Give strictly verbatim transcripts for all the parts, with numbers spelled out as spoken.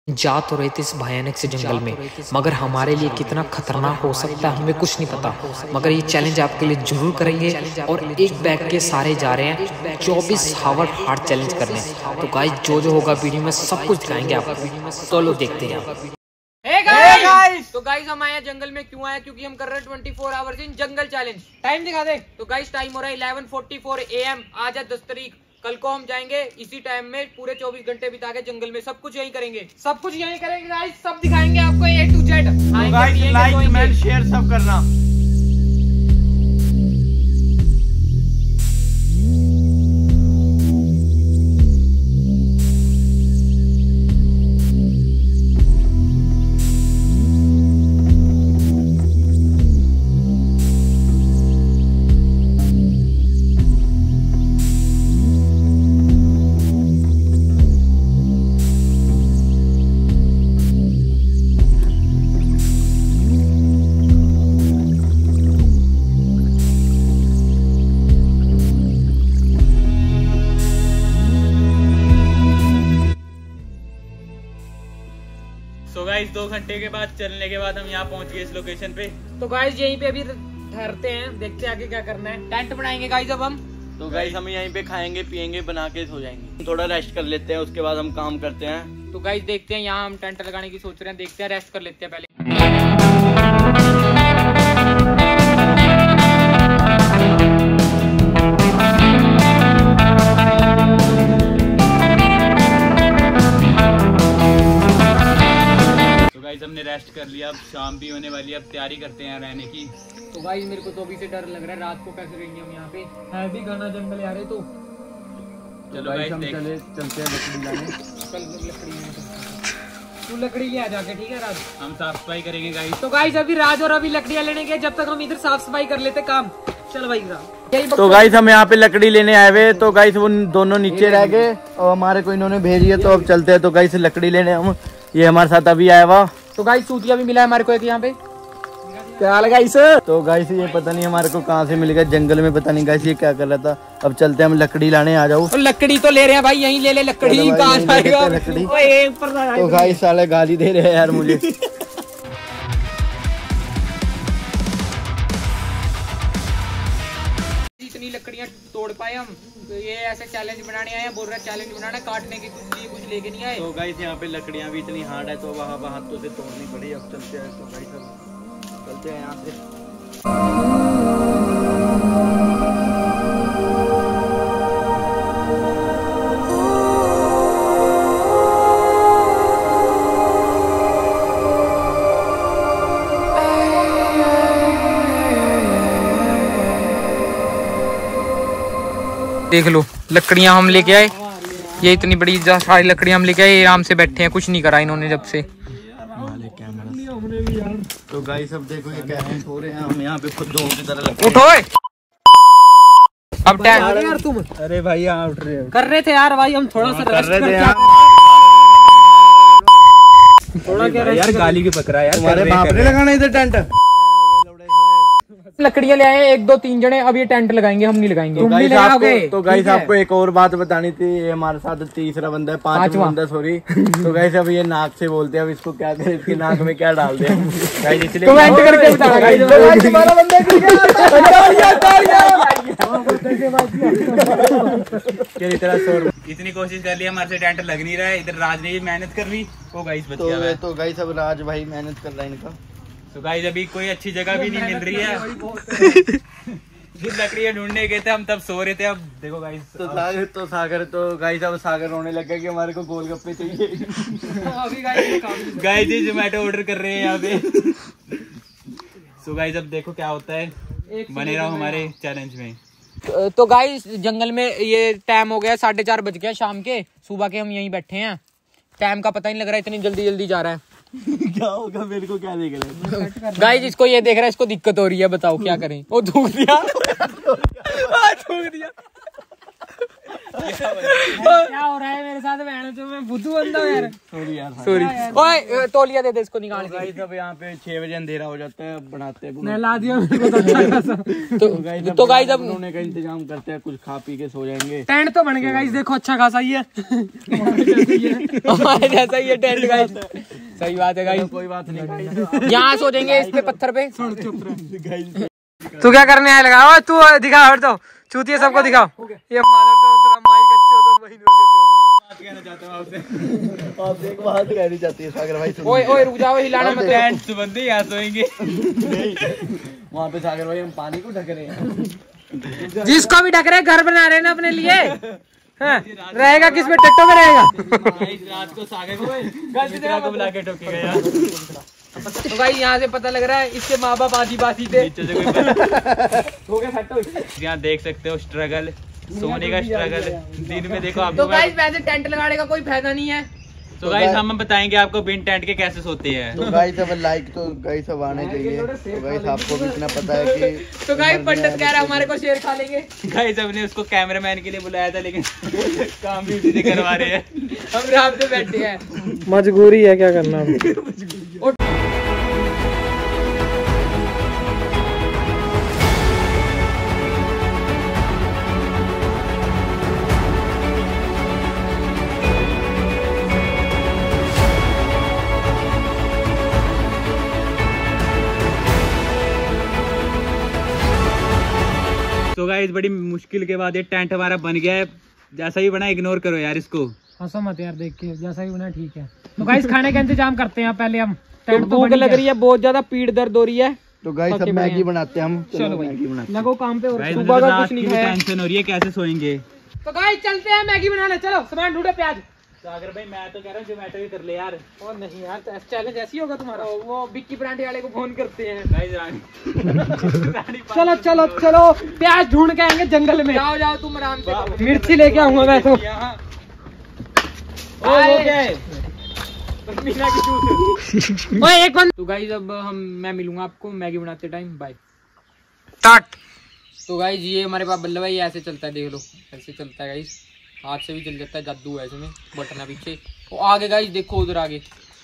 जा तो रहे थे इस भयानक से जंगल में, मगर हमारे लिए कितना खतरनाक हो सकता है हमें कुछ नहीं पता। मगर ये चैलेंज आपके लिए जरूर करेंगे और एक बैग के सारे जा रहे हैं चौबीस हावर हार्ड चैलेंज करने। तो गाइस जो जो होगा वीडियो में सब कुछ दिखाएंगे आपको, तो लो देखते हैं आप। Hey guys! Hey guys! तो गाइस हम आए जंगल में, क्यों आए? क्योंकि हम कर रहे हैं twenty four hours in jungle challenge. Time दिखा दे। तो गाइस टाइम हो रहा है eleven forty four A M. आज है दस तारीख, कल को हम जाएंगे इसी टाइम में पूरे चौबीस घंटे बिता के जंगल में। सब कुछ यही करेंगे, सब कुछ यही करेंगे गाइस, सब दिखाएंगे आपको A to Z. Like comment share सब करना। तो गाइस दो घंटे के बाद चलने के बाद हम यहाँ पहुँच गए इस लोकेशन पे। तो गाइस यहीं पे अभी ठहरते हैं, देखते हैं आगे क्या करना है। टेंट बनाएंगे गाइस अब हम। तो गाइस हम यहीं पे खाएंगे पियेंगे, बना के सो जाएंगे, थोड़ा रेस्ट कर लेते हैं, उसके बाद हम काम करते हैं। तो गाइस देखते हैं, यहाँ हम टेंट लगाने की सोच रहे हैं, देखते हैं, रेस्ट कर लेते हैं पहले। हमने रेस्ट कर लिया, अब शाम भी होने वाली है, अब तैयारी करते हैं रहने की। तो गाइस मेरे को तो अभी से डर लग रहा है, रात को कैसे रहेंगे हम यहाँ पे, है भी घना जंगल यार है। तो चलो गाइस हम चले चलते हैं लकड़ी लाने। कल लकड़ी तू लकड़ी ले आ जाके, ठीक है राज, हम साफ सफाई करेंगे गाइस। तो गाइस अभी राज और अभी लकड़ियाँ लेने गए, जब तक हम इधर साफ सफाई कर लेते काम। चल भाई राज। तो गाइस हम यहाँ पे लकड़ी लेने आए हुए, तो गाइस वो दोनों नीचे रह गए और हमारे को इन्होंने भेजी है, तो अब चलते हैं। तो गाइस लकड़ी लेने हम, ये हमारे साथ अभी आया हुआ। तो गाइस सूतिया भी मिला है हमारे को एक यहाँ पे। क्या हाल है गाइस? तो गाइस ये पता नहीं हमारे को कहाँ से मिलेगा, जंगल में पता नहीं गाइस ये क्या कर रहा था। अब चलते हैं हम लकड़ी लाने, आ जाओ। तो लकड़ी तो ले रहे हैं भाई, यहीं ले ले लकड़ी, कहाँ जाएगा लकड़ी। तो गाइस साले गाली दे रहे हैं यार मुझे। इतनी लकड़ियाँ तोड़ पाए हम, तो ये ऐसे चैलेंज बनाने आए हैं, बोल रहे हैं चैलेंज बनाना, काटने के लिए कुछ लेके नहीं आए। तो गाइस यहाँ पे लकड़ियाँ भी इतनी हार्ड है, तो वहाँ वहाँ हाथों से तोड़नी पड़ी। अब चलते हैं, तो गाइस अब चलते हैं यहाँ से। देख लो लकड़ियां हम लेके आए, ये इतनी बड़ी सारी लकड़ियां हम लेके आए, आराम से बैठे हैं, कुछ नहीं करा इन्होंने जब से। तो गाइस अब देखो ये कैसे सो रहे हैं, हम यहाँ पे खुद दो की तरह। उठो अब टाइम यार तुम। अरे भाई यहाँ उठ रहे हो, कर रहे थे यार भाई, हम थोड़ा सा कर रहे थे यार, थोड़ा क्या यार गाली की पकड़ा यार, तुम्हारे बाप ने लगाना इधर टेंट। लकड़ियां ले आए एक दो तीन जने, अब ये टेंट लगाएंगे, हम नहीं लगाएंगे। तो गाइस आपको, तो गाइस आपको एक और बात बतानी थी, ये हमारे साथ तीसरा बंदा है, पांचवा बंदा सॉरी। तो गाइस अब ये नाक से बोलते हैं, अब इसको क्या करें, इसकी नाक में क्या डाल दें गाइस, इसलिए कमेंट करके बताना गाइस। हमारा बंदा तेरी तरह शोर। इतनी कोशिश कर ली, हमारे से टेंट लग नहीं रहा है, इधर राज ने भी मेहनत कर ली। ओ गाइस बच गया है। तो गाइस अब राज भाई मेहनत कर रहा है इनका। तो गाइस अभी कोई अच्छी जगह भी नहीं मिल रही है, जिस लकड़ियाँ ढूंढने गए थे हम तब सो रहे थे। अब देखो गाइस, तो सागर तो सागर तो गाइस अब सागर रोने लग गया कि हमारे को गोलगप्पे चाहिए। अभी गाइस गाइस जी जोमेटो ऑर्डर कर रहे हैं यहाँ पे। सो गाइस अब देखो क्या होता है, बने रहो हमारे चैलेंज में। तो गाइस जंगल में ये टाइम हो गया, साढ़े चार बज गया शाम के, सुबह के हम यहीं बैठे हैं, टाइम का पता नहीं लग रहा है, इतनी जल्दी जल्दी जा रहा है। क्या होगा, मेरे को क्या देख रहा है गाइस, इसको ये देख रहा है, इसको दिक्कत हो रही है, बताओ क्या करें। वो थूक दिया, थूक दिया। क्या हो रहा है मेरे साथ? बहन जो मैं बुद्धू बंदा हूं यार। सॉरी यार। सॉरी। ओए तौलिया दे दे इसको निकाल के। गाइस अब यहाँ पे छह बजे अंधेरा हो जाता है, बनाते हैं नहला दिया मेरे को तो अच्छा खासा। तो गाइस तो गाइस अब उन्होंने का इंतजाम करते हैं, कुछ खा पी के सो जाएंगे। टेंट तो बन गया गाइस, देखो अच्छा खासा ही है। हमारे जैसा ही है टेंट गाइस। सही बात है गाइस। कोई बात नहीं, यहाँ सो जाएंगे इस पे पत्थर पे। तू क्या करने आया लगा? तू दिखा हट दो चूतिया, सबको दिखाओ। ये मादर तो तेरा माइक अच्छे हो तो बहनों के चोदो। बात कहना चाहता हूं आपसे। आप एक बात कहनी चाहती है सागर भाई? ओए ओए रुक जाओ, हिलाना मत। टेंट बंदे यहाँ सोएंगे। वहाँ पे सागर भाई हम पानी को ढक रहे हैं। जिसको भी ढक रहे घर बना रहे हैं ना अपने लिए। हाँ, रहेगा किस में? टट्टो में रहेगा। रात को सागर को बुला के ठोकेगा यार। तो भाई यहाँ से पता लग रहा है इसके माँ बाप आदिवासी थे। नीचे से कोई यहाँ देख सकते हो स्ट्रगल, सोने का स्ट्रगल। दिन में देखो आप। तो गाइस वैसे टेंट लगाने का कोई फायदा नहीं है। तो गाइस हम बताएंगे आपको बिन टेंट के कैसे सोते हैं। तो गाइस अब लाइक तो गाइस अब आने चाहिए। तो गाइस आपको भी इतना पता है कि तो गाइस पंडित कह रहा है हमारे को शेर खा लेंगे। गाइस हमने उसको कैमरामैन के लिए बुलाया था, लेकिन काम भी उसी से करवा रहे हैं। हम रात में बैठे हैं, मजबूरी है, क्या करना। तो गाइस बड़ी मुश्किल के बाद ये टेंट हमारा बन गया है। जैसा ही बना इग्नोर करो यार इसको। हंसो मत यार देख के, जैसा भी बना ठीक है। तो गाइस खाने का इंतजाम करते हैं पहले हम। टेंट तो भूख लग रही है बहुत ज्यादा, पीठ दर्द हो रही है। तो गाइस अब मैगी बनाते हैं हम। चलो भाई मैगी बनाते लगो काम पे। और गाइस सुबह का रात कुछ की नहीं भी खाया। टेंशन हो रही है कैसे सोएंगे। तो गाइस चलते हैं मैगी बनाने, चलो सामान ढूंढो। प्याज सागर भाई मैं तो कह रहा हूँ जोमेटो ही कर ले यार। और नहीं यार, चैलेंज ऐसी होगा तुम्हारा। वो बिक्की परांठे वाले को फोन करते हैं। गाइस रानी चलो चलो चलो, प्याज ढूंढ के आएंगे जंगल में। जाओ जाओ तुम आराम से। मिर्ची लेके आऊंगा मैं तो। ओए एक बंद। तो गाइस अब हम मैं मिलूंगा आपको मैगी बनाते टाइम। Bye start. तो गाइस ये हमारे पास बल्ला भाई ऐसे चलता है, देख लो ऐसे चलता है गाइस। हाथ से भी चल जाता है, जादू है इसमें। बटना पीछे वो आगे गाइस, देखो उधर आगे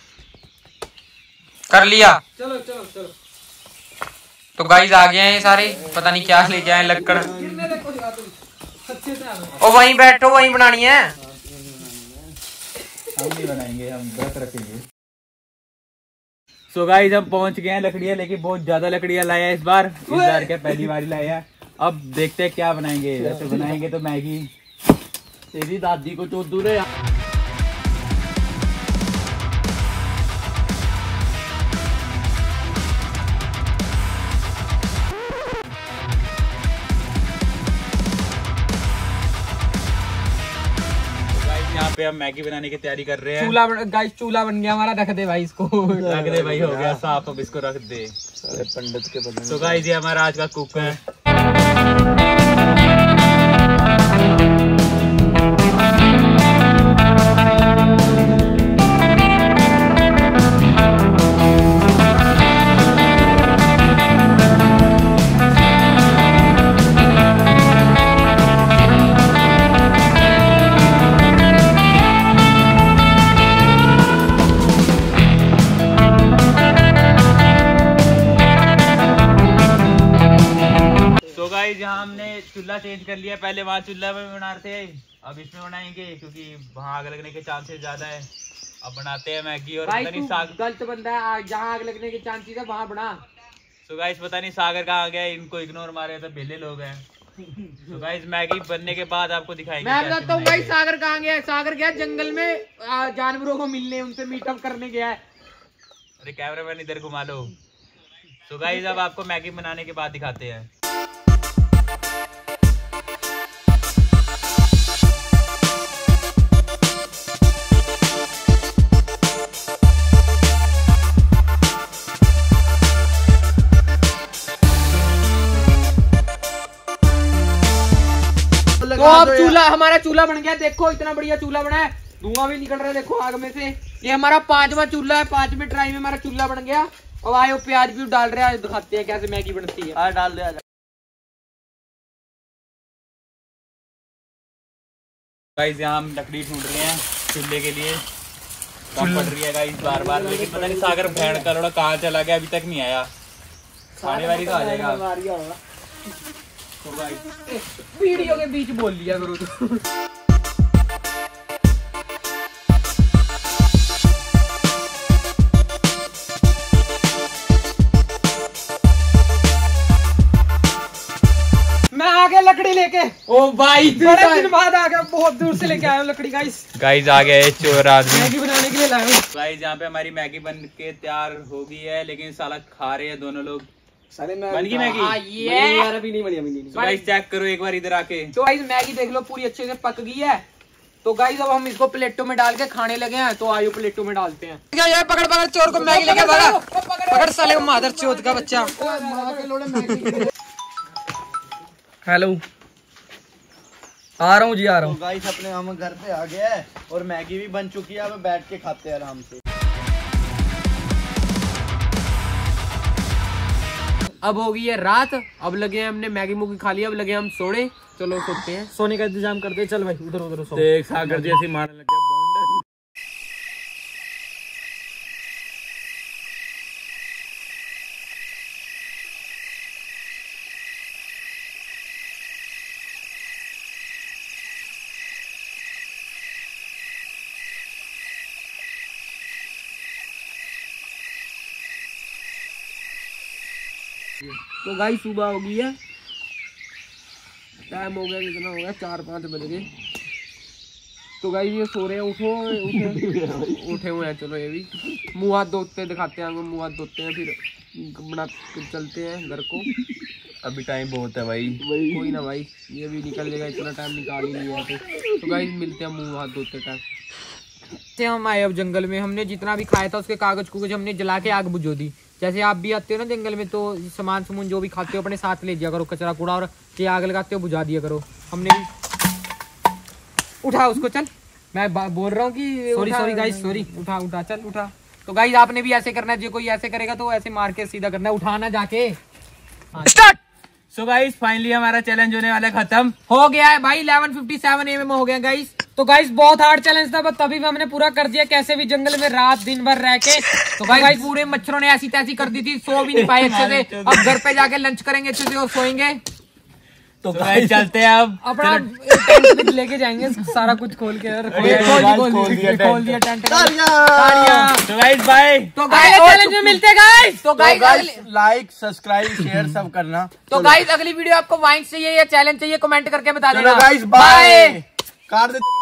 कर लिया। चलो चलो चलो। तो गाइस आ गए हैं सारे, पता नहीं क्या लेके आए लक्कड़। ओ वहीं बैठो, वहीं बनानी है। हम नहीं बनाएंगे, हम व्रत रखेंगे। सो गाइस हम पहुंच गए हैं लकड़ियाँ लेके। बहुत ज्यादा लकड़ियाँ लाया इस बार। इस बार क्या पहली बार लाया। अब देखते हैं क्या बनाएंगे। वैसे बनाएंगे तो मैगी। तेरी दादी को चोट दूर है। यहाँ पे हम मैगी बनाने की तैयारी कर रहे हैं। चूल्हा गाइस, चूल्हा बन गया हमारा। रख दे भाई इसको। रख दे भाई, हो गया साफ। अब इसको रख दे। पंडित के बदले। तो गाइस ये हमारा आज का कुक है। यहाँ हमने चूल्हा चेंज कर लिया। पहले वहाँ चूल्हा में बना रहे थे, अब इसमें बनाएंगे क्योंकि वहाँ आग लगने के चांसेस ज्यादा है। अब बनाते हैं मैगी। और पता नहीं सागर गलत बंदा है, जहाँ आग लगने के चांसेस है वहाँ बना। तो गाइस पता नहीं सागर कहाँ गया, इनको इग्नोर मारे तो बेले लोग हैं। तो गाइस मैगी बनने के बाद आपको दिखाएंगे। मैं बताता हूँ भाई सागर कहाँ गया। सागर गया जंगल में जानवरों को मिलने, उनसे मीटअप करने गया है। अरे कैमरामैन इधर घुमा लो। तो गाइस अब आपको मैगी बनाने के बाद दिखाते हैं। तो अब चूल्हा, हमारा चूल्हा बन गया। देखो इतना बढ़िया चूल्हा बना है, धुआं भी निकल रहा है देखो आग में से। ये हमारा पांचवा चूल्हा है, पांचवें ट्राई में हमारा चूल्हा बन गया। अब आयो प्याज भी डाल रहे हैं, दिखाते हैं कैसे मैगी बनती है। डाल दे। गाइस यहाँ हम लकड़ी ढूंढ रहे हैं चूल्हे के लिए, कम पड़ रही है गाइस बार बार, लेकिन पता नहीं सागर भेड़ का लोड़ा कहाँ चला गया, अभी तक नहीं आया। खाने वाली तो आ जाएगा। तो गाइस वीडियो के बीच बोल लिया करो तो। मैं आ गया लकड़ी लेके। ओ भाई बड़े दिन बाद आ गया, बहुत दूर से लेके आया हूँ लकड़ी गाइस। गाइस आ गए चोर आदमी। मैगी बनाने के लिए लाया हूँ गाइस यहाँ पे हमारी मैगी बन के तैयार हो गई है, लेकिन साला खा रहे हैं दोनों लोग। साले बन गई मैगी? हाँ, ये यार अभी नहीं बनी, अभी नहीं। तो गाइस चेक करो एक बार इधर आके। तो गाइस मैगी देख लो पूरी अच्छे से पक गई है। तो गाइस अब हम इसको प्लेटों में डाल के खाने लगे हैं, तो आयो प्लेटों में डालते हैं। क्या यार पकड़ पकड़ चोर को मैगी लेके भागा, पकड़ साले को मादर चोद का बच्चा। हेलो आ रहा हूँ जी, आ रहा हूँ। गाइस अपने हम घर पे आ गया है और मैगी भी बन चुकी है, अब बैठ के खाते हैं आराम से। अब हो गई है रात, अब लगे हैं हमने मैगी मुगी खा लिया, अब लगे हम सोने। चलो सोते हैं, सोने का इंतजाम करते हैं। चल भाई उधर उधर सो। देख सागर जैसी मारने लग गया बॉन्ड। तो गाइस सुबह हो गई है, टाइम हो गया कितना हो गया, चार पाँच बज गए। तो गाइस ये सो रहे हैं, उठो उठे उठे हुए हैं। चलो ये भी मुँह हाथ धोते दिखाते हैं, मुँह हाथ धोते हैं, फिर बना चलते हैं घर को। अभी टाइम बहुत है भाई। कोई ना भाई, ये भी निकल जाएगा, इतना टाइम निकाल ही लिया है। तो गाइस मिलते हैं मुँह हाथ धोते टाइम। हम आए अब जंगल में, हमने जितना भी खाया था उसके कागज कुगज हमने जला के आग बुझो दी। जैसे आप भी आते हो ना जंगल में, तो सामान सामान जो भी खाते हो अपने साथ ले जाया करो, कचरा कूड़ा, और ये आग लगाते हो बुझा दिया करो। हमने भी उठा उसको, चल मैं बोल रहा हूँ कि सॉरी सॉरी गाइस सॉरी, उठा उठा चल उठा। तो गाइस आपने भी ऐसे करना है, जो कोई ऐसे करेगा तो ऐसे मार के सीधा करना है, उठाना जाके। स्टार्ट। सो गाइस फाइनली हमारा चैलेंज होने वाला खत्म हो गया है भाई, eleven fifty seven M M हो गया गाइस। तो गाइस बहुत हार्ड चैलेंज था, बट तभी भी हमने पूरा कर दिया, कैसे भी जंगल में रात दिन भर रह के। तो गाइस पूरे मच्छरों ने ऐसी तैसी कर दी थी, सो भी नहीं पाए अच्छे से। अब घर पे जाके लंच करेंगे अच्छे से और सोएंगे। तो गाइस चलते हैं अब अपना टेंट लेके जाएंगे, सारा कुछ खोल के खोल दिया टेंट। तो गाइस बाय। तो गाइस चैलेंज में मिलते गाइस। तो गाइस लाइक सब्सक्राइब शेयर सब करना। तो गाइस अगली वीडियो आपको वाइन्स चाहिए या चैलेंज चाहिए, कमेंट करके बता देना। Guys bye.